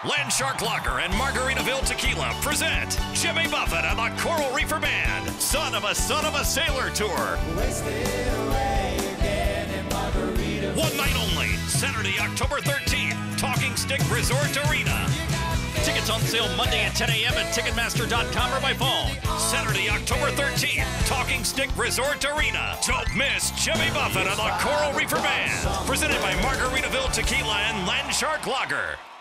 Landshark Lager and Margaritaville Tequila present Jimmy Buffett and the Coral Reefer Band, Son of a Sailor Tour. One night only, Saturday, October 13th, Talking Stick Resort Arena. Tickets on sale Monday at 10 a.m. at Ticketmaster.com or by phone. Saturday, October 13th, Talking Stick Resort Arena. Don't miss Jimmy Buffett and the Coral Reefer Band. Presented by Margaritaville Tequila and Landshark Lager.